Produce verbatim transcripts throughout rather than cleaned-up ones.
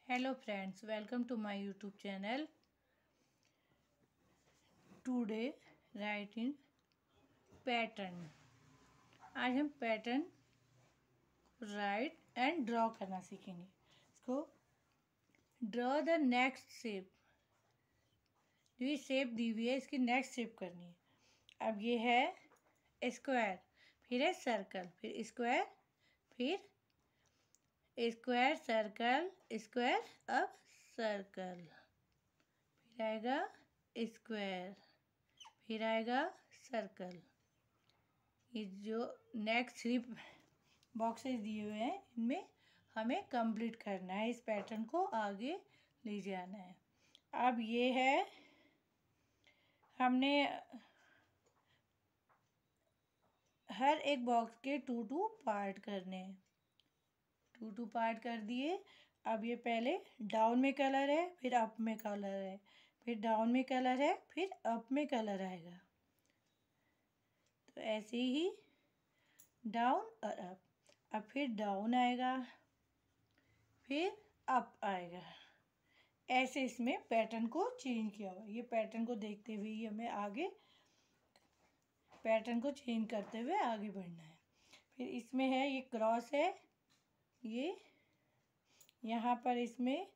Hello friends, welcome to my YouTube channel. Today write in pattern. आज हम pattern right and draw करना सीखेंगे। इसको ड्रॉ द नेक्स्ट शेप। जो ये शेप दी हुई है इसकी नेक्स्ट शेप करनी है। अब ये है स्क्वायर, फिर है सर्कल, फिर स्क्वायर, फिर स्क्वायर सर्कल स्क्वायर, अब सर्कल, फिर आएगा स्क्वायर, फिर आएगा सर्कल। ये जो नेक्स्ट थ्री बॉक्सेस दिए हुए हैं इनमें हमें कंप्लीट करना है, इस पैटर्न को आगे ले जाना है। अब ये है, हमने हर एक बॉक्स के टू टू पार्ट करने हैं। टू टू पार्ट कर दिए। अब ये पहले डाउन में कलर है, फिर अप में कलर है, फिर डाउन में कलर है, फिर अप में कलर आएगा। तो ऐसे ही डाउन और अप। अब फिर डाउन आएगा, फिर अप आएगा। ऐसे इसमें पैटर्न को चेंज किया हुआ। ये पैटर्न को देखते हुए ही हमें आगे पैटर्न को चेंज करते हुए आगे बढ़ना है। फिर इसमें है, ये क्रॉस है, ये यहाँ पर इसमें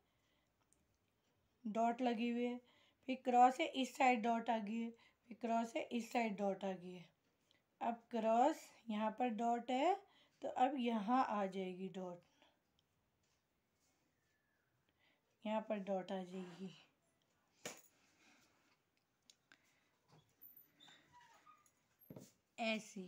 डॉट लगी हुई है, फिर क्रॉस है, इस साइड डॉट आ गई है, फिर क्रॉस है, इस साइड डॉट आ गई है। अब क्रॉस यहाँ पर डॉट है तो अब यहाँ आ जाएगी डॉट, यहाँ पर डॉट आ जाएगी। ऐसे,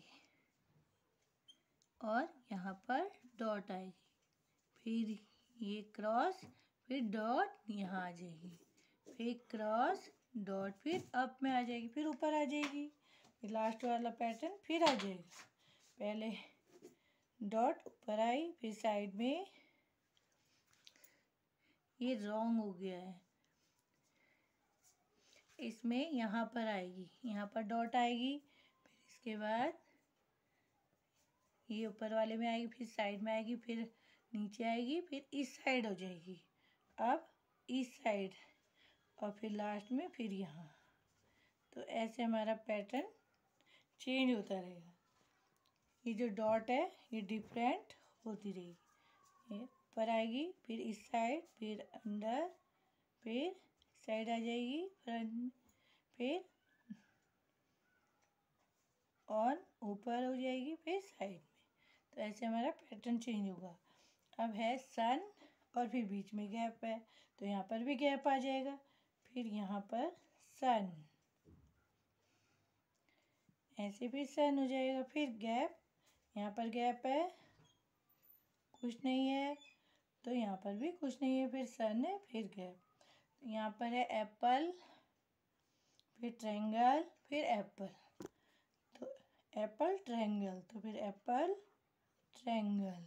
और यहाँ पर डॉट आएगी, फिर ये क्रॉस, फिर डॉट यहाँ आ जाएगी, फिर क्रॉस डॉट, फिर अप में आ जाएगी, फिर ऊपर आ जाएगी, फिर लास्ट वाला पैटर्न फिर आ जाएगा। पहले डॉट ऊपर आई, फिर साइड में ये रॉन्ग हो गया है, इसमें यहाँ पर आएगी, यहाँ पर डॉट आएगी, फिर इसके बाद ये ऊपर वाले में आएगी, फिर साइड में आएगी, फिर नीचे आएगी, फिर इस साइड हो जाएगी, अब इस साइड, और फिर लास्ट में फिर यहाँ। तो ऐसे हमारा पैटर्न चेंज होता रहेगा। ये जो डॉट है ये डिफरेंट होती रहेगी। ये ऊपर आएगी, फिर इस साइड, फिर अंदर, फिर साइड आ जाएगी, फ्रंट, फिर ऑन ऊपर हो जाएगी, फिर साइड में। तो ऐसे हमारा पैटर्न चेंज होगा। अब है सन, और फिर बीच में गैप है तो यहाँ पर भी गैप आ जाएगा, फिर यहाँ पर सन, ऐसे फिर सन हो जाएगा, फिर गैप, यहाँ पर गैप है, कुछ नहीं है, तो यहाँ पर भी कुछ नहीं है, फिर सन है, फिर गैप। तो यहाँ पर है एप्पल, फिर ट्रायंगल, फिर एप्पल, तो एप्पल ट्रायंगल, तो फिर एप्पल ट्रायंगल,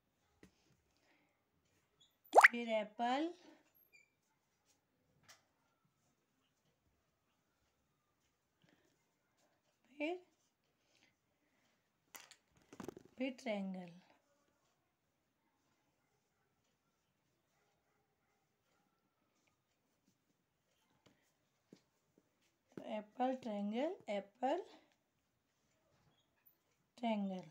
फिर एप्पल, फिर फिर ट्रायंगल। तो एप्पल ट्रायंगल एप्पल ट्रायंगल,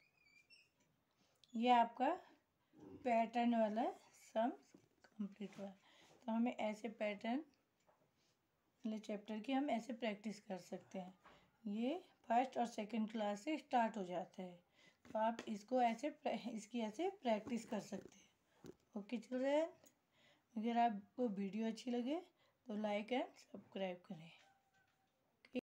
ये आपका पैटर्न वाला सम कंप्लीट हुआ। तो हमें ऐसे पैटर्न वाले चैप्टर की हम ऐसे प्रैक्टिस कर सकते हैं। ये फर्स्ट और सेकंड क्लास से स्टार्ट हो जाता है, तो आप इसको ऐसे इसकी ऐसे प्रैक्टिस कर सकते हैं। ओके चिल्ड्रन, अगर आपको वीडियो अच्छी लगे तो लाइक एंड सब्सक्राइब करें।